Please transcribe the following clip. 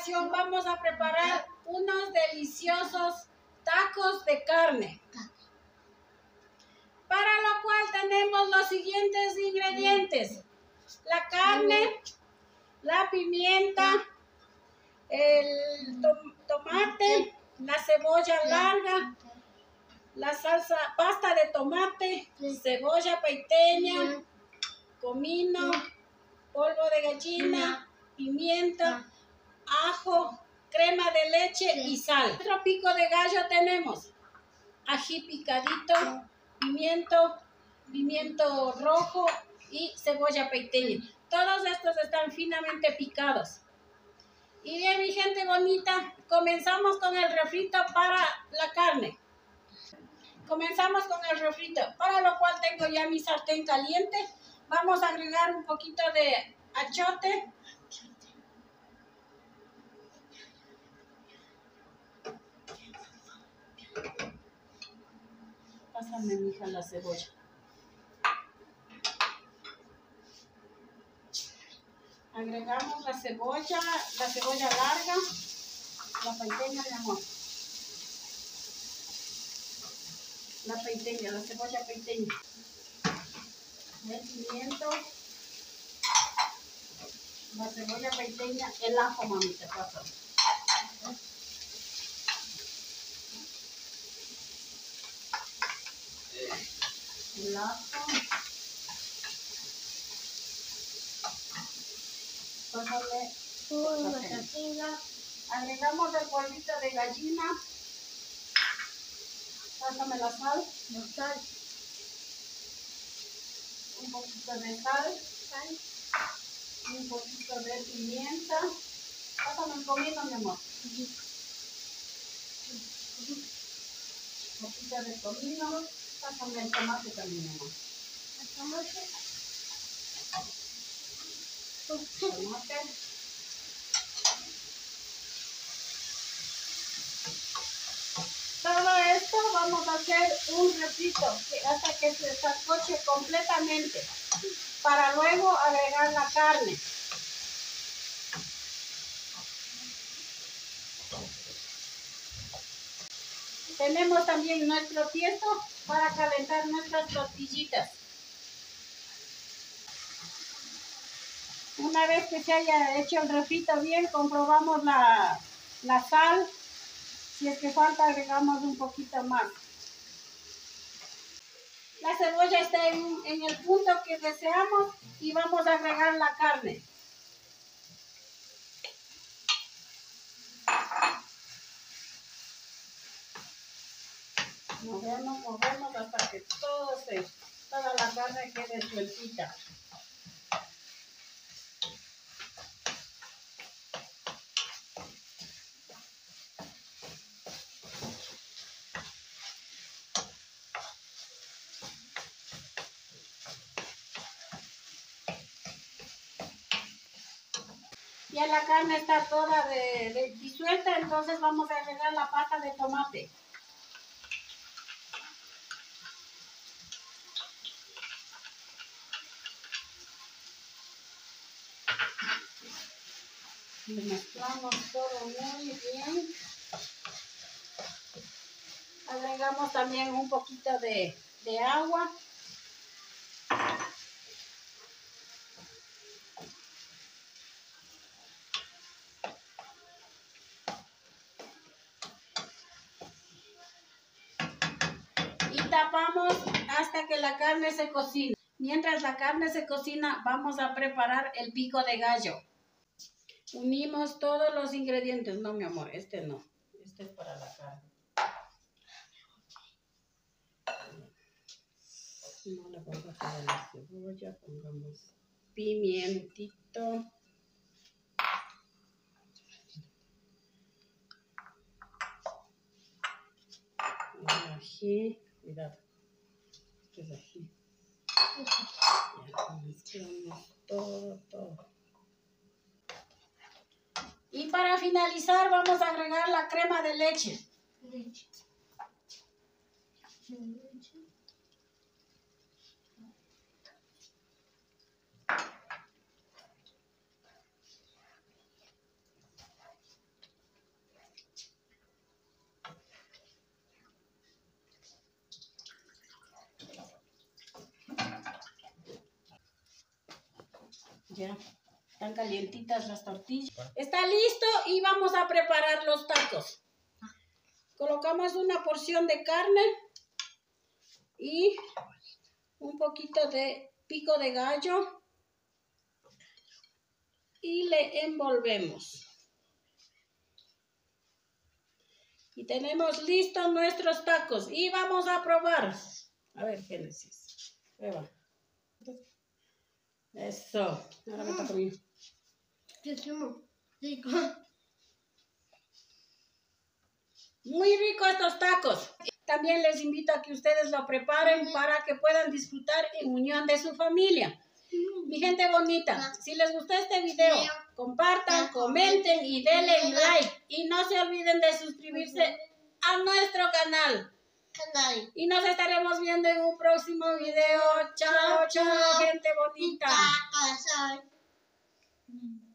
ocasión vamos a preparar unos deliciosos tacos de carne. Para lo cual tenemos los siguientes ingredientes: la carne, la pimienta, el tomate, la cebolla larga, la salsa, pasta de tomate, cebolla pequeña, comino, polvo de gallina, pimienta, ajo, crema de leche y sal. Otro pico de gallo tenemos ají picadito, pimiento rojo y cebolla pequeña. Todos estos están finamente picados. Y bien, mi gente bonita, comenzamos con el refrito para la carne. Comenzamos con el refrito, para lo cual tengo ya mi sartén caliente. Vamos a agregar un poquito de achiote. Pásame, mija, la cebolla. Agregamos la cebolla larga, la pequeña, mi amor. La cebolla pequeña. El pimiento, la cebolla pequeña, el ajo, mamita, pasa. El ajo. Pásale. Agregamos el polvito de gallina. Pásame la sal. Un poquito de sal. Un poquito de pimienta. Pásame el comino, mi amor. Un poquito de comino. Pásame el tomate también, mi amor. Tomate. Todo esto vamos a hacer un refrito hasta que se sancoche completamente, para luego agregar la carne. Tenemos también nuestro tiesto para calentar nuestras tortillitas. Una vez que se haya hecho el refrito bien, comprobamos la sal. Si es que falta, agregamos un poquito más. La cebolla está en el punto que deseamos y vamos a agregar la carne. Movemos hasta que toda la carne quede sueltita. Ya la carne está toda disuelta, entonces vamos a agregar la pasta de tomate. Lo mezclamos todo muy bien. Agregamos también un poquito de agua. Y tapamos hasta que la carne se cocine. Mientras la carne se cocina, vamos a preparar el pico de gallo. Unimos todos los ingredientes. No, mi amor, este no. Este es para la carne. No le vamos a poner la cebolla, pongamos pimientito. El ají, cuidado. Este es ají. Ya mezclamos todo. Y para finalizar vamos a agregar la crema de leche. Ya, están calientitas las tortillas. Está listo y vamos a preparar los tacos. Colocamos una porción de carne y un poquito de pico de gallo y le envolvemos. Y tenemos listos nuestros tacos y vamos a probar. A ver, Génesis, prueba. Eso. Ahora me toca a mí. Rico. Muy rico estos tacos. También les invito a que ustedes lo preparen para que puedan disfrutar en unión de su familia. Mi gente bonita, si les gustó este video, compartan, comenten y denle like. Y no se olviden de suscribirse a nuestro canal. Y nos estaremos viendo en un próximo video. Chao, chao, gente bonita.